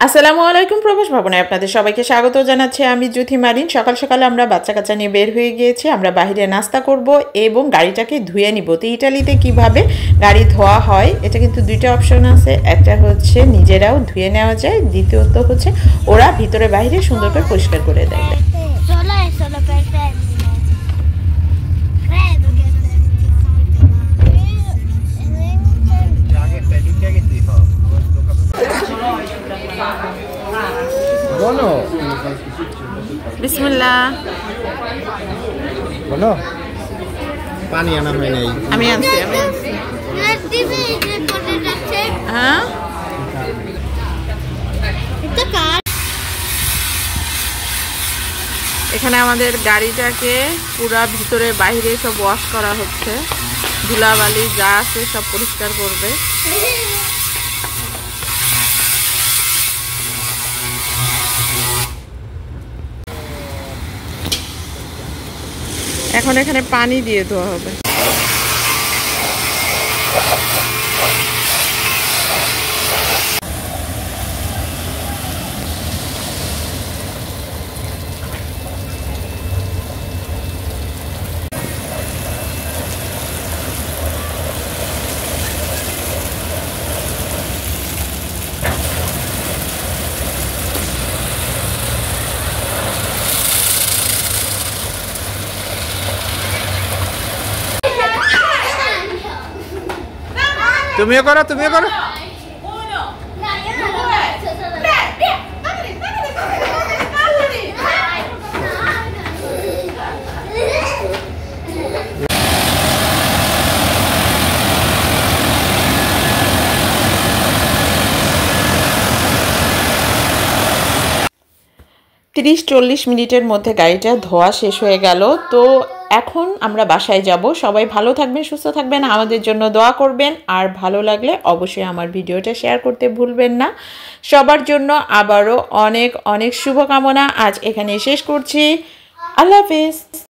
আসসালামু আলাইকুম প্রবাস ভবনে আপনাদের সবাইকে স্বাগত জানাচ্ছি আমি জ্যোতি মারিন। সকাল সকালে আমরা বাচ্চা কাচ্চা নিয়ে বের হয়ে গিয়েছি। আমরা বাইরে নাস্তা করব এবং গাড়িটাকে ধুয়ে নিব। তো ইটালিতে কিভাবে গাড়ি ধোয়া হয় এটা কিন্তু দুইটা অপশন আছে। একটা হচ্ছে নিজেরাও ধুয়ে নেওয়া যায়, দ্বিতীয়ত হচ্ছে ওরা ভিতরে বাইরে সুন্দর করে পরিষ্কার করে দেয়। Buono. বিসমিল্লাহ। Buono. পানি আনা হয় নাই। আমি আনছি। হ্যাঁ এখানে আমাদের গাড়িটাকে পুরা ভিতরে বাইরে সব ওয়াশ করা হচ্ছে। ধুলাবালি যা আছে সব পরিষ্কার করবে। এখন এখানে পানি দিয়ে ধোয়া হবে। তুমিও করো, তুমিও করো। 30-40 মিনিটের মধ্যে গাড়িটা ধোয়া শেষ হয়ে গেল। তো এখন আমরা বাসায় যাব। সবাই ভালো থাকবেন, সুস্থ থাকবেন, আমাদের জন্য দোয়া করবেন। আর ভালো লাগলে অবশ্যই আমার ভিডিওটা শেয়ার করতে ভুলবেন না। সবার জন্য আবারও অনেক অনেক শুভকামনা। আজ এখানে শেষ করছি। আল্লাহ হাফেজ।